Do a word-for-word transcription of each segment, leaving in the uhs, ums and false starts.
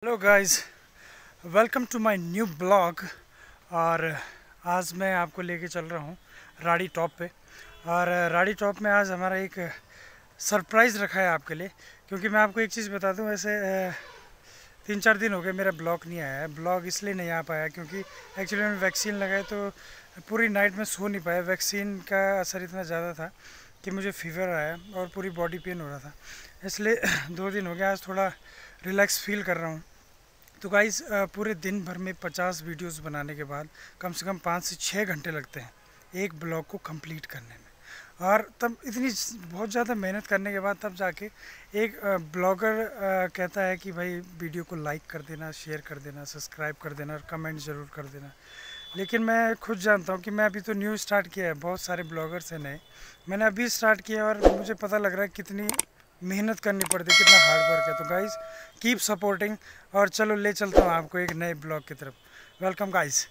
Hello guys, welcome to my new blog. और आज मैं आपको लेके चल रहा हूँ राड़ी टॉप पे। और राड़ी टॉप में आज हमारा एक सरप्राइज़ रखा है आपके लिए, क्योंकि मैं आपको एक चीज़ बता दूँ। ऐसे तीन चार दिन हो गए मेरा ब्लॉग नहीं आया है। ब्लॉग इसलिए नहीं आ पाया क्योंकि एक्चुअली मैंने वैक्सीन लगाए तो पूरी नाइट में सो नहीं पाया। वैक्सीन का असर इतना ज़्यादा था कि मुझे फीवर आया और पूरी बॉडी पेन हो रहा था, इसलिए दो दिन हो गया। आज थोड़ा रिलैक्स फील कर रहा हूँ। तो गाइस, पूरे दिन भर में पचास वीडियोस बनाने के बाद कम से कम पाँच से छः घंटे लगते हैं एक ब्लॉग को कंप्लीट करने में। और तब इतनी बहुत ज़्यादा मेहनत करने के बाद तब जाके एक ब्लॉगर कहता है कि भाई वीडियो को लाइक कर देना, शेयर कर देना, सब्सक्राइब कर देना और कमेंट ज़रूर कर देना। लेकिन मैं खुद जानता हूँ कि मैं अभी तो न्यू स्टार्ट किया है। बहुत सारे ब्लॉगर्स हैं नए, मैंने अभी स्टार्ट किया और मुझे पता लग रहा है कितनी मेहनत करनी पड़ती है, कितना हार्ड वर्क है। तो गाइस, कीप सपोर्टिंग और चलो ले चलता हूँ आपको एक नए ब्लॉग की तरफ। Welcome guys.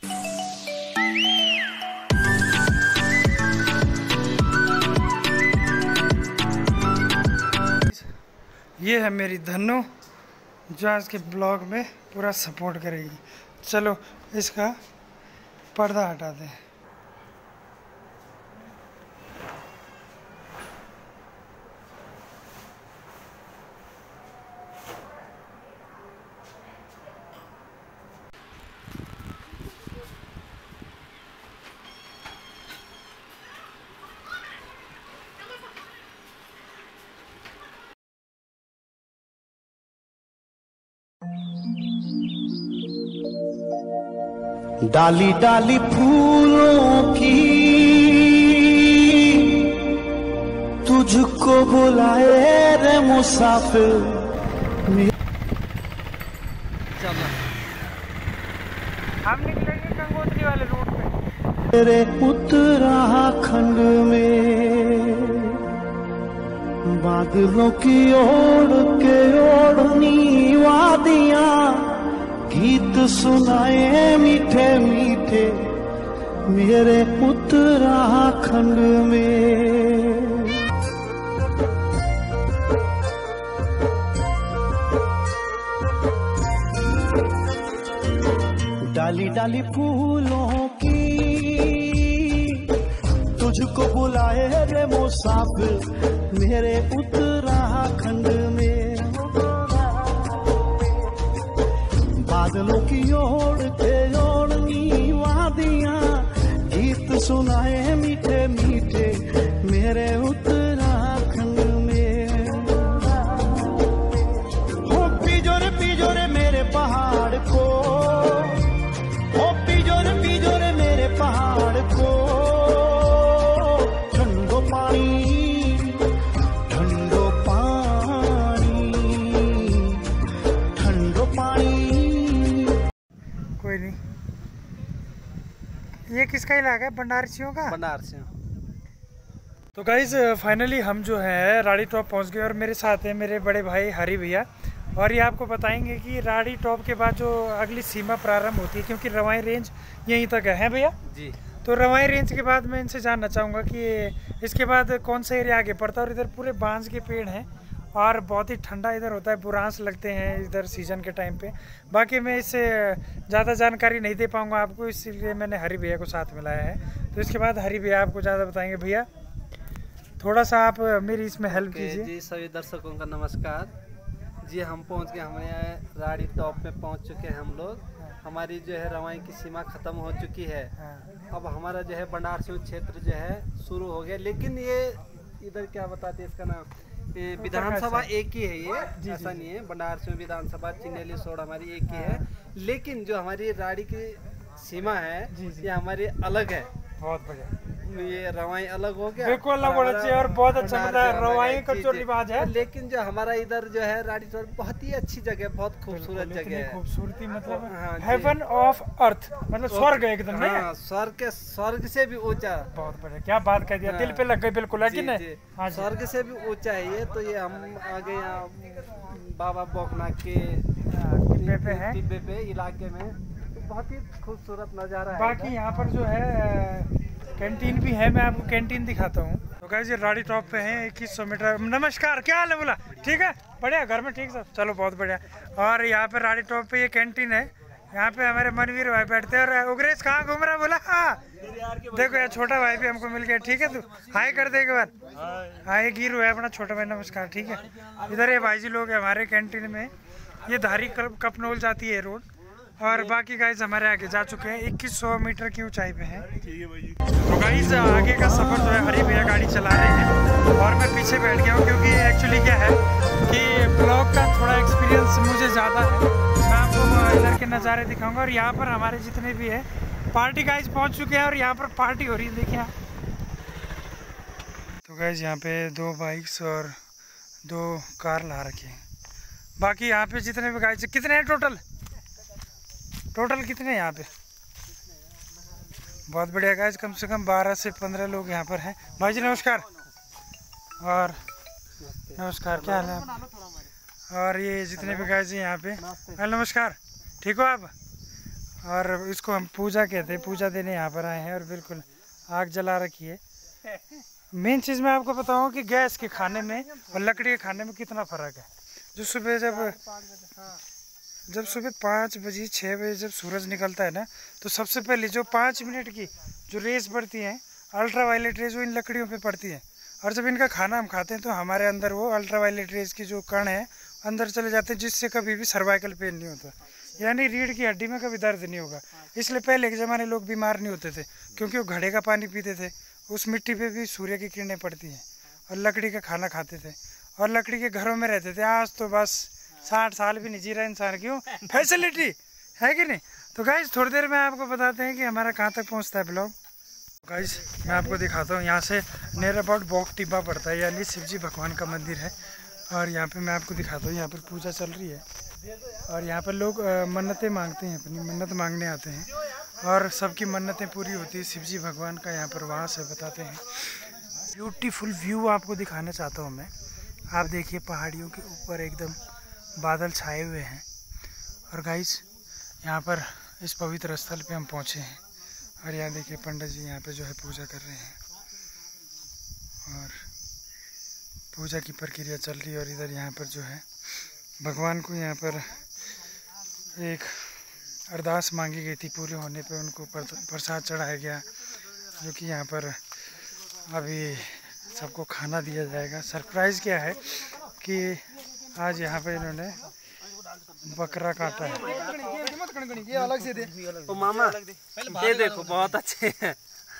ये है मेरी धन्नो जो आज के ब्लॉग में पूरा सपोर्ट करेगी। चलो इसका पर्दा हटा दें। डाली डाली फूलों की तुझको बुलाए रे मुसाफिर। चलो हम निकलेंगे गंगोत्री वाले रूट पे। तेरे उत्तराखंड में बादलों की ओढ़ के ओढ़नी वादियां गीत सुनाए मीठे मीठे मेरे उत्तराखंड में। डाली डाली फूलों की तुझको बुलाए रे मुसाफिर मेरे उत्तराखंड में। बादलों की ओढ़ के ओढ़नी वादियां गीत सुनाए मीठे मीठे मेरे उत्तराखंड में। हो पिजोरे पिजोरे मेरे पहाड़ को, हो पिजोरे पिजोरे मेरे पहाड़ को। ठंडो पानी ठंडो पानी ठंडो पानी। कोई नहीं, ये किसका इलाका है? बनारसियों का। बनारसियों। तो गाइज, फाइनली हम जो है राड़ी टॉप पहुंच गए और मेरे साथ है मेरे बड़े भाई हरी भैया। और ये आपको बताएंगे कि राड़ी टॉप के बाद जो अगली सीमा प्रारंभ होती है, क्योंकि रवाई रेंज यहीं तक है, है भैया जी। तो रवाई रेंज के बाद मैं इनसे जानना चाहूँगा कि इसके बाद कौन सा एरिया आगे पड़ता है। और इधर पूरे बांस के पेड़ हैं और बहुत ही ठंडा इधर होता है, बुरांस लगते हैं इधर सीजन के टाइम पे। बाकी मैं इससे ज़्यादा जानकारी नहीं दे पाऊँगा आपको, इसीलिए मैंने हरी भैया को साथ मिलाया है। तो इसके बाद हरी भैया आपको ज़्यादा बताएंगे। भैया थोड़ा सा आप मेरी इसमें हेल्प कीजिए। जी, सभी दर्शकों का नमस्कार जी। हम पहुंच गए, हमारे राड़ी टॉप में पहुंच चुके हैं हम लोग। हमारी जो है रवाई की सीमा ख़त्म हो चुकी है। अब हमारा जो है बनारसी क्षेत्र जो है शुरू हो गया। लेकिन ये इधर क्या बताते हैं इसका नाम, विधानसभा एक ही है ये, ऐसा नहीं है। बनारसी विधानसभा चिन्हेली सोड़ हमारी एक ही है, लेकिन जो हमारी राड़ी की सीमा है ये हमारी अलग है। बहुत बढ़िया। ये रवाई अलग हो गया, बिल्कुल अलग होना चाहिए और बहुत अच्छा मतलब है। रवाई का जो रिवाज है, लेकिन जो हमारा इधर जो है राड़ी टॉप बहुत ही अच्छी जगह, बहुत खूबसूरत जगह है। खूबसूरती मतलब हाँ, हेवन ऑफ अर्थ, मतलब स्वर्ग एकदम। नहीं हाँ, स्वर्ग के स्वर्ग से भी ऊंचा। बहुत बढ़िया, क्या बात कह दिया, दिल पे लग गई बिल्कुल, है कि नहीं? हाँ, स्वर्ग से भी ऊंचा है ये। तो ये हम आगे यहाँ बाबा बोकनाथ के टिब्बे पे हैं, टिब्बे पे इलाके में बहुत ही खूबसूरत नज़ारा है। बाकी यहाँ पर जो है कैंटीन भी है, मैं आपको कैंटीन दिखाता हूँ। तो गाइस ये राड़ी टॉप पे है, इक्कीस सौ मीटर। नमस्कार, क्या हाल है? बोला ठीक है, बढ़िया, घर में ठीक सब? चलो बहुत बढ़िया। और यहाँ पे राड़ी टॉप पे ये कैंटीन है, यहाँ पे हमारे मनवीर भाई बैठते हैं। और उग्रेश कहाँ घूम रहा? बोला हाँ देखो यार, छोटा भाई भी हमको मिल गया। ठीक है, तू हाय कर दे एक बार। हाँ ये गिर हुआ है अपना छोटा भाई, नमस्कार। ठीक है, इधर ये भाई जी लोग हैं हमारे कैंटीन में। ये धारी कपनोल जाती है रोड। और बाकी गाइस हमारे आगे जा चुके हैं, इक्कीस सौ मीटर की ऊंचाई पे हैं। तो गाइस आगे का सफर जो है हरी भैया गाड़ी चला रहे हैं और मैं पीछे बैठ गया हूँ, क्योंकि एक्चुअली क्या है कि ब्लॉग का थोड़ा एक्सपीरियंस मुझे ज़्यादा है। मैं आपको इधर के नज़ारे दिखाऊंगा। और यहाँ पर हमारे जितने भी है पार्टी गाइस पहुँच चुके हैं और यहाँ पर पार्टी हो रही है, देखिए। तो गाइस यहाँ पे दो बाइक्स और दो कार ला रखे हैं। बाकी यहाँ पे जितने भी गाइस, कितने हैं टोटल? टोटल कितने हैं यहाँ पे? बहुत बढ़िया गाइस, कम से कम बारह से पंद्रह लोग यहाँ पर हैं। भाई जी नमस्कार। और नमस्कार, क्या हाल है आप? और ये जितने भी गाइस हैं यहाँ पे, हेलो नमस्कार, ठीक हो आप? और इसको हम पूजा कहते हैं, पूजा देने यहाँ पर आए हैं। और बिल्कुल आग जला रखी है। मेन चीज़ मैं आपको बताऊँ कि गैस के खाने में और लकड़ी के खाने में कितना फ़र्क है। जो सुबह जब जब सुबह पाँच बजे छः बजे जब सूरज निकलता है ना, तो सबसे पहले जो पाँच मिनट की जो रेस पड़ती है, अल्ट्रा वायलेट रेस, वो इन लकड़ियों पे पड़ती है। और जब इनका खाना हम खाते हैं तो हमारे अंदर वो अल्ट्रा वायलेट रेस की जो कण है अंदर चले जाते हैं, जिससे कभी भी सर्वाइकल पेन नहीं होता, यानी रीढ़ की हड्डी में कभी दर्द नहीं होगा। इसलिए पहले के ज़माने लोग बीमार नहीं होते थे, क्योंकि वो घड़े का पानी पीते थे, उस मिट्टी पे भी सूर्य की किरणें पड़ती हैं, और लकड़ी का खाना खाते थे और लकड़ी के घरों में रहते थे। आज तो बस साठ साल भी नहीं जी रहा इंसान, क्यों? फैसिलिटी है कि नहीं? तो गाइस थोड़ी देर में आपको बताते हैं कि हमारा कहाँ तक पहुँचता है ब्लॉग। गाइस मैं आपको दिखाता हूँ, यहाँ से नियर अबाउट बोक टिब्बा पड़ता है, यानी शिवजी भगवान का मंदिर है। और यहाँ पे मैं आपको दिखाता हूँ, यहाँ पर पूजा चल रही है और यहाँ पर लोग मन्नतें मांगते हैं, अपनी मन्नत मांगने आते हैं और सबकी मन्नतें पूरी होती है। शिवजी भगवान का यहाँ पर वास है, बताते हैं। ब्यूटीफुल व्यू आपको दिखाना चाहता हूँ मैं। आप देखिए पहाड़ियों के ऊपर एकदम बादल छाए हुए हैं। और गाइस यहाँ पर इस पवित्र स्थल पे हम पहुँचे हैं और यहाँ देखिए पंडित जी यहाँ पे जो है पूजा कर रहे हैं और पूजा की प्रक्रिया चल रही है। और इधर यहाँ पर जो है भगवान को यहाँ पर एक अरदास मांगी गई थी, पूरे होने पे उनको प्रसाद चढ़ाया गया, जो कि यहाँ पर अभी सबको खाना दिया जाएगा। सरप्राइज़ क्या है कि आज यहाँ पे इन्होंने बकरा काटा है। ये अलग से दे तो मामा, ये देखो बहुत अच्छे हैं,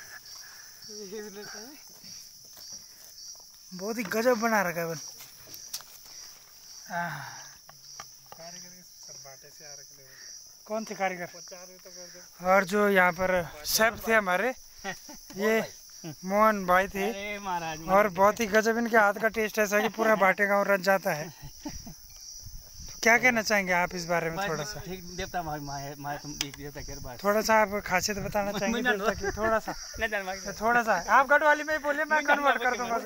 बहुत ही गजब बना रखा है। कौन थे कारीगर? और जो यहाँ पर शेफ थे हमारे, ये मोहन भाई थे। और बहुत ही गजब इनके हाथ का टेस्ट ऐसा कि पूरा बाटे गाँव रच जाता है। क्या कहना चाहेंगे आप इस बारे में? थोड़ा सा थोड़ा सा आप खासियत बताना चाहेंगे देवता की? थोड़ा सा थोड़ा सा आप गढ़वाली में बोले, मैं कन्वर्ट कर दूंगा।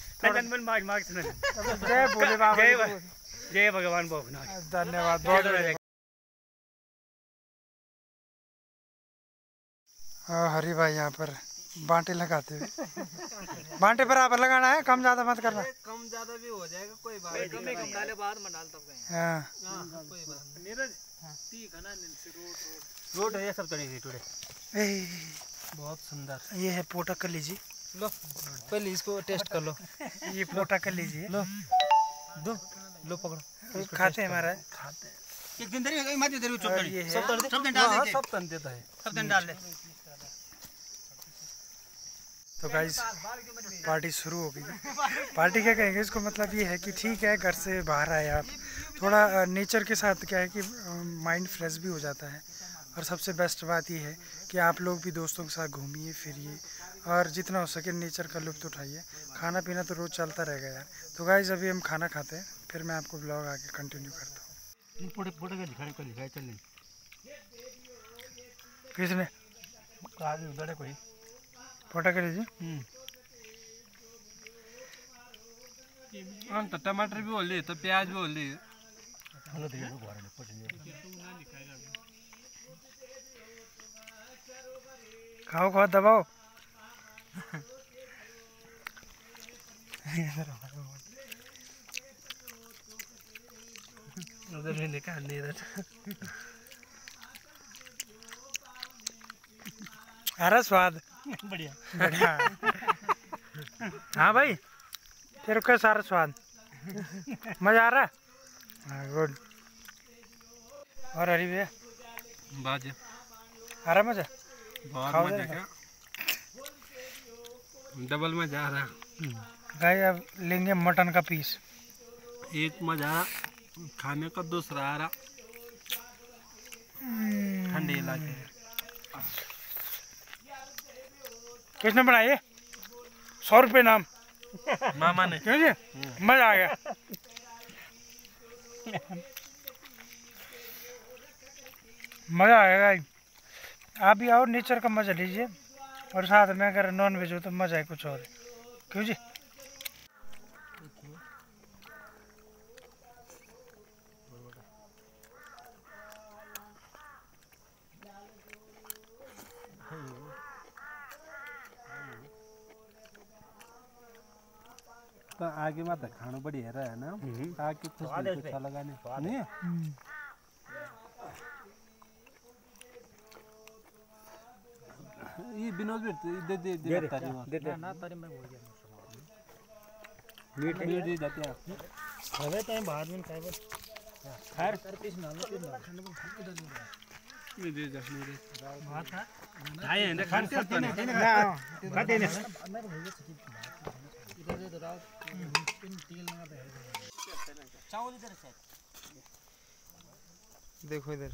जय बोले बाबा, जय भगवान भोगनाथ, धन्यवाद बहुत। हरी भाई यहाँ पर बांटे लगाते हुए। बांटे बराबर लगाना है, कम ज्यादा मत करना। कम ज्यादा भी हो जाएगा, कोई बात नहीं। कम कम डाले बाद में डाल तब कहीं। हां हां कोई बात नहीं। नीरज ठीक है ना, रोड रोड रोड है, सब चढ़ी टुडे। ए बहुत सुंदर। ये है पोटा कर लीजिए, लो पहले इसको टेस्ट कर लो। ये पोटा कर लीजिए, लो दो लो पकड़ो, खाते हैं हमारा। खाते हैं एक दिन देरी मत देरी चुप ये है सब तन सब तन डाल दे, सब तन देता है, सब तन डाल ले। तो गाइस पार्टी शुरू हो गई। पार्टी क्या कहेंगे इसको, मतलब ये है कि ठीक है घर से बाहर आए आप, थोड़ा नेचर के साथ क्या है कि माइंड फ्रेश भी हो जाता है। और सबसे बेस्ट बात ये है कि आप लोग भी दोस्तों के साथ घूमिए फिरिए और जितना हो सके नेचर का लुत्फ़ उठाइए। खाना पीना तो रोज़ चलता रहेगा यार। तो गाइस अभी हम खाना खाते हैं, फिर मैं आपको ब्लॉग आगे कंटिन्यू करता हूँ। किसने कोई फोटा कर लीजिए। हम तो टमाटर भी होली तो प्याज भी होली। खाओ खाओ दबाओ। उधर में निकाल नहीं रहा। अरे स्वाद बढ़िया बढ़िया। हाँ भाई, तेरे को सारा स्वाद मजा आ रहा। हाँ गुड। और हरी भैया बाजे आ रहा मजा? बहुत खाओ मजा जरा। क्या डबल मजा आ रहा। गाइस अब लेंगे मटन का पीस। एक मजा खाने का, दूसरा आ रहा ठंडे इलाके। किसने बनाई? सौ रुपये नाम मामा ने। क्यों जी? मजा आ गया। मजा आएगा। आप भी आओ, नेचर का मजा लीजिए, और साथ में अगर नॉन वेज हो तो मजा है कुछ और है। क्यों जी? तो आगे मत खाना बढ़िया रहा है ना, आगे कुछ नहीं कुछ लगा नहीं नहीं। ये विनोद भी दे दे दे तारी दे दे ना तारी मैं बोल गया मीट मीट दे देते हैं। अबे तो बाद में खाए बस खैर सर पीस ना लो तीन नहीं दे जा नहीं दे बात है आए हैं खाते हैं ना खाते हैं इधर दे दो तीन तेल लगा दे चावल इधर से देखो इधर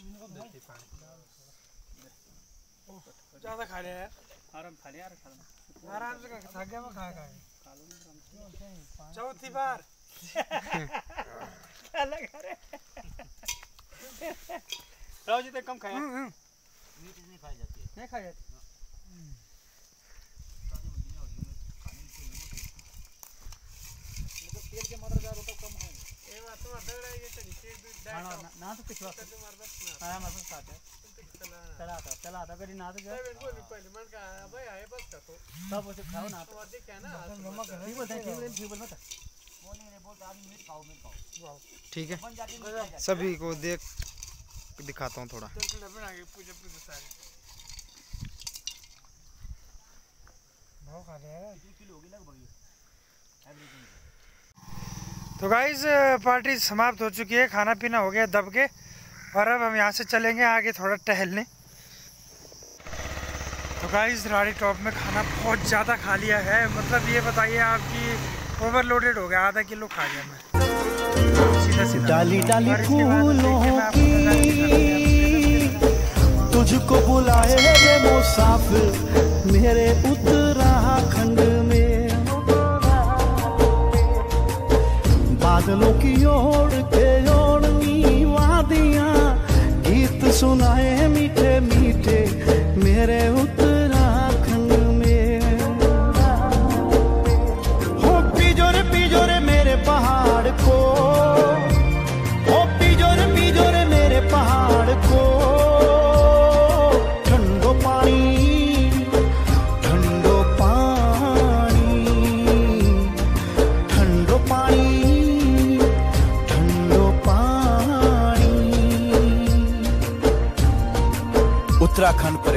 ज्यादा खा लिया यार। आराम खा लिया आराम से खा गया मैं खा खा चौथी बार राव जी तो कम खाया मीट नहीं खाई जाती है। नहीं खाई जाती। तेल के मदर जा तो कम है ये बात तो अदर है ये नीचे ना ना तो कुछ बात आया मत साथ है चला था चला था कभी ना तो जा पहले मन का भाई आए बस का तो सब उसे खाओ ना तो देख क्या ना ठीक बोलते हैं ठीक बोल मत बोलने रे बोलता आदमी मीट खाओ मीट खाओ ठीक है, सभी को देख दिखाता हूँ थोड़ा। तो गाइस पार्टी समाप्त हो चुकी है, खाना पीना हो गया दब के, और अब हम यहाँ से चलेंगे आगे थोड़ा टहलने। तो गाइस राड़ी टॉप में खाना बहुत ज़्यादा खा लिया है, मतलब ये बताइए आपकी ओवरलोडेड हो गया, आधा किलो खा गया मैं सीधा सीधा। डाली डाली फूलों की तुझको बुलाए रे मुसाफिर मेरे उत्तराखंड में, बादलों की ओर के ओढ़नी वादियां गीत सुनाए मीठे मीठे मेरे उत्तराखंड में। हो पीजो रे पीजो रे मेरे पहाड़ को, हो पीजो रे पीजो रे मेरे पहाड़ को, ठंडो पानी ठंडो पानी ठंडो पानी ठंडो पानी। उत्तराखंड